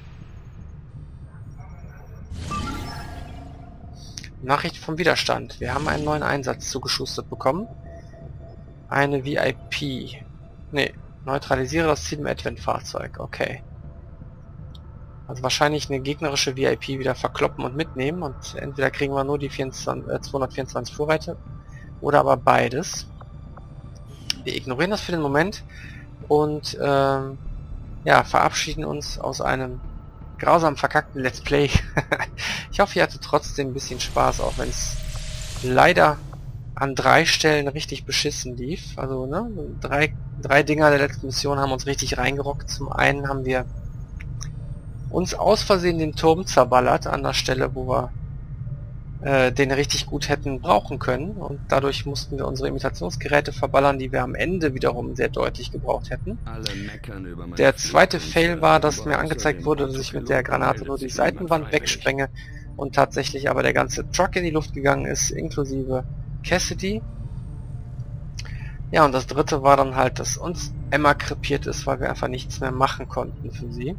Nachricht vom Widerstand. Wir haben einen neuen Einsatz zugeschustert bekommen. Eine V I P. Ne, neutralisiere das Ziel im Advent-Fahrzeug. Okay. Also wahrscheinlich eine gegnerische V I P wieder verkloppen und mitnehmen. Und entweder kriegen wir nur die vierundzwanzig, äh, zweihundertvierundzwanzig Vorräte. Oder aber beides. Wir ignorieren das für den Moment. Und ähm, ja, verabschieden uns aus einem grausam verkackten Let's Play. Ich hoffe, ihr hattet trotzdem ein bisschen Spaß, auch wenn es leider an drei Stellen richtig beschissen lief. Also, ne, drei, drei Dinger der letzten Mission haben uns richtig reingerockt. Zum einen haben wir uns aus Versehen den Turm zerballert an der Stelle, wo wir äh, den richtig gut hätten brauchen können. Und dadurch mussten wir unsere Imitationsgeräte verballern, die wir am Ende wiederum sehr deutlich gebraucht hätten. Der zweite Fail war, dass mir angezeigt wurde, dass ich mit der Granate nur die Seitenwand wegsprenge und tatsächlich aber der ganze Truck in die Luft gegangen ist, inklusive Cassidy. Ja, und das dritte war dann halt, dass uns Emma krepiert ist, weil wir einfach nichts mehr machen konnten für sie.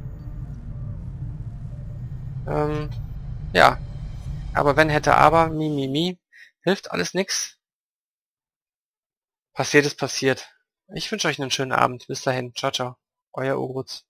Ähm, ja. Aber wenn hätte aber, mi, mi, mi, hilft alles nix. Passiert ist passiert. Ich wünsche euch einen schönen Abend. Bis dahin. Ciao, ciao. Euer Ugruz.